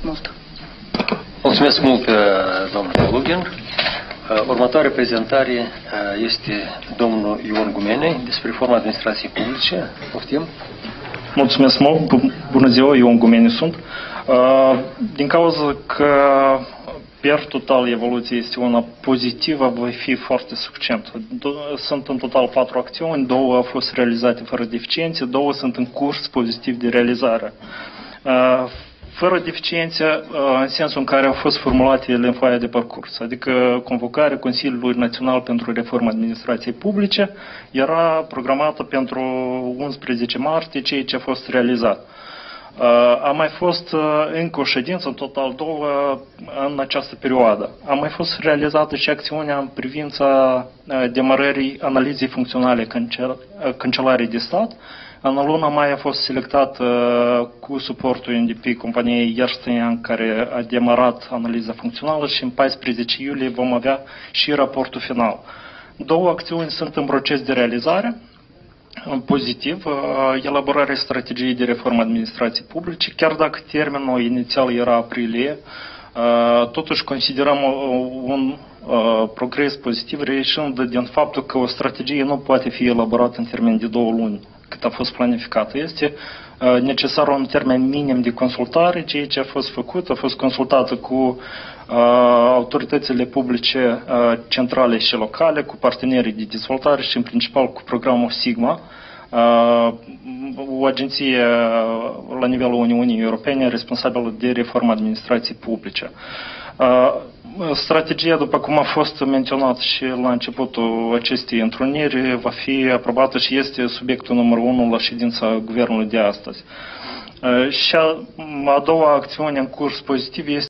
mult! Mulțumesc mult, domnule Lugin. Următoarea prezentare este domnul Ion Gumene despre reforma administrației publice. Poftim. Mulțumesc mult! Bună ziua, Ion Gumene sunt. Din cauza că per total evoluția este una pozitivă, voi fi foarte succint. Sunt în total 4 acțiuni, 2 au fost realizate fără deficiențe, 2 sunt în curs pozitiv de realizare. Fără deficiențe, în sensul în care au fost formulate ele în foaia de parcurs, adică convocarea Consiliului Național pentru Reforma Administrației Publice era programată pentru 11 martie, ceea ce a fost realizat. A mai fost încă o ședință, în total 2, în această perioadă. A mai fost realizată și acțiunea în privința demarării analizei funcționale Cancelariei de Stat. În luna mai a fost selectat cu suportul NDP companiei Ernst & Young, care a demarat analiza funcțională, și în 14 iulie vom avea și raportul final. 2 acțiuni sunt în proces de realizare. Pozitiv, elaborarea strategiei de reformă administrației publice, chiar dacă termenul inițial era aprilie, totuși considerăm un progres pozitiv, reieșind din faptul că o strategie nu poate fi elaborată în termen de 2 luni, cât a fost planificată. Este necesar un termen minim de consultare. Ceea ce a fost făcut, a fost consultată cu autoritățile publice centrale și locale, cu partenerii de dezvoltare și în principal cu programul Sigma, o agenție la nivelul Uniunii Europene responsabilă de reforma administrației publice. Strategia, după cum a fost menționat și la începutul acestei întruniri, va fi aprobată și este subiectul numărul 1 la ședința Guvernului de astăzi. Și a doua acțiune în curs pozitiv este